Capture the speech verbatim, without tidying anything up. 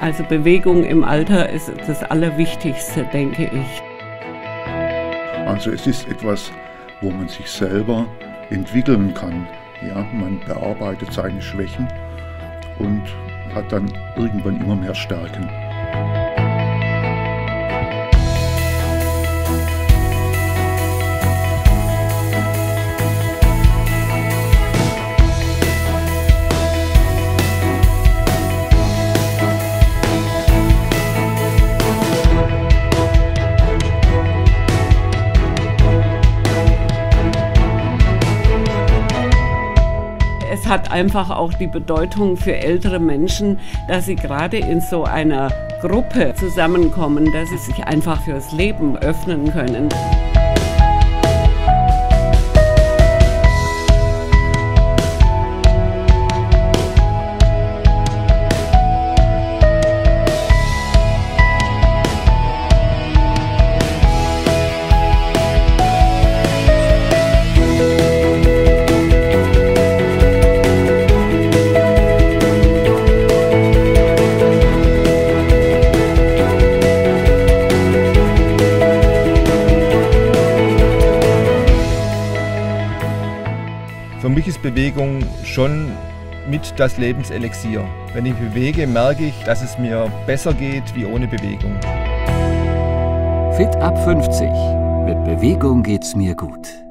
Also Bewegung im Alter ist das Allerwichtigste, denke ich. Also es ist etwas, wo man sich selber entwickeln kann. Ja, man bearbeitet seine Schwächen und hat dann irgendwann immer mehr Stärken. Es hat einfach auch die Bedeutung für ältere Menschen, dass sie gerade in so einer Gruppe zusammenkommen, dass sie sich einfach fürs Leben öffnen können. Für mich ist Bewegung schon mit das Lebenselixier. Wenn ich bewege, merke ich, dass es mir besser geht wie ohne Bewegung. Fit ab fünfzig. Mit Bewegung geht's mir gut.